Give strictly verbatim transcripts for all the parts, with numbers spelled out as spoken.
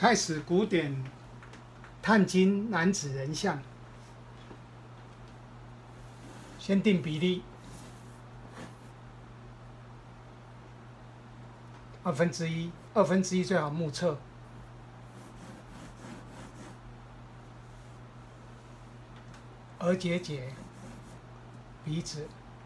开始古典碳金男子人像，先定比例，二分之一，二分之一最好目测，额结节，鼻子，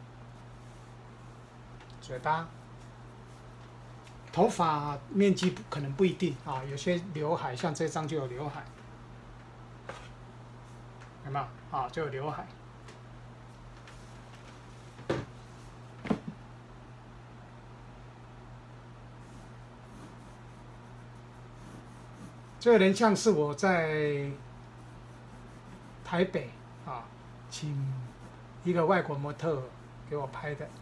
嘴巴。 头发面积可能不一定啊，有些刘海，像这张就有刘海，有没有啊？就有刘海。这个人像是我在台北啊，请一个外国模特给我拍的。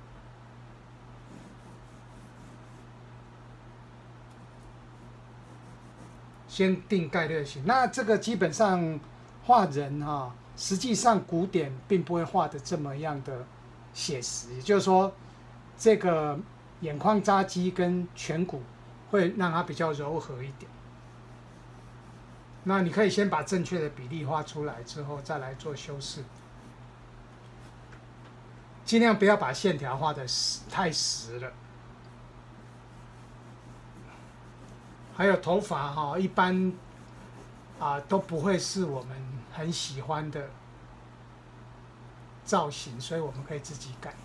先定概略型，那这个基本上画人哈、啊，实际上古典并不会画的这么样的写实，也就是说，这个眼眶扎基跟颧骨会让它比较柔和一点。那你可以先把正确的比例画出来之后，再来做修饰，尽量不要把线条画的实太实了。 还有头发哈，一般啊都不会是我们很喜欢的造型，所以我们可以自己改。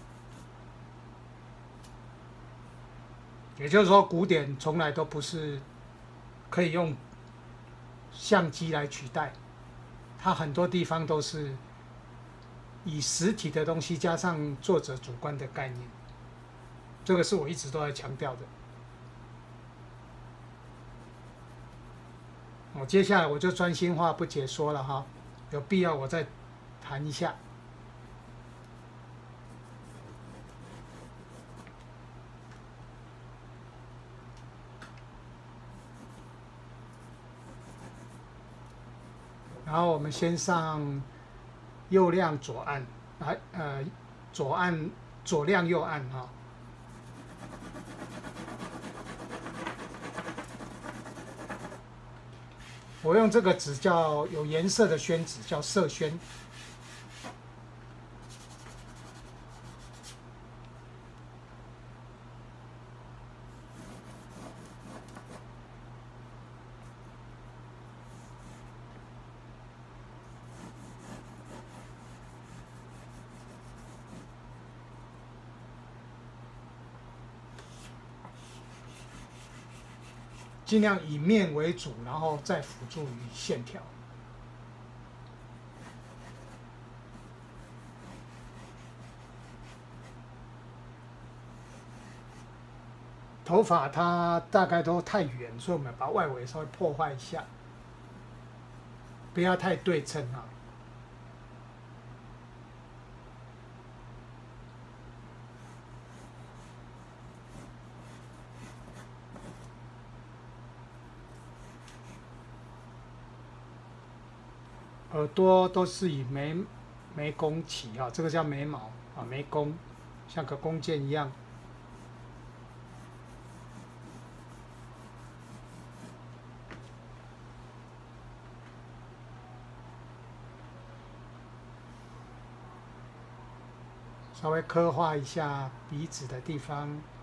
也就是说，古典从来都不是可以用相机来取代，它很多地方都是以实体的东西加上作者主观的概念，这个是我一直都在强调的。 我接下来我就专心画不解说了哈，有必要我再谈一下。然后我们先上右亮左暗，来呃左暗左亮右暗哈。 我用这个纸叫有颜色的宣纸，叫色宣。尽量以面为主，然后再辅助于线条。头发它大概都太圆，所以我们把外围稍微破坏一下，不要太对称啊。 耳朵都是以眉眉弓起啊，这个叫眉毛啊，眉弓，像个弓箭一样。稍微刻画一下鼻子的地方。